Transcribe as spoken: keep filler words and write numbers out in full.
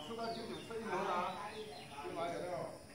出个酒就吹牛啦，就买这个。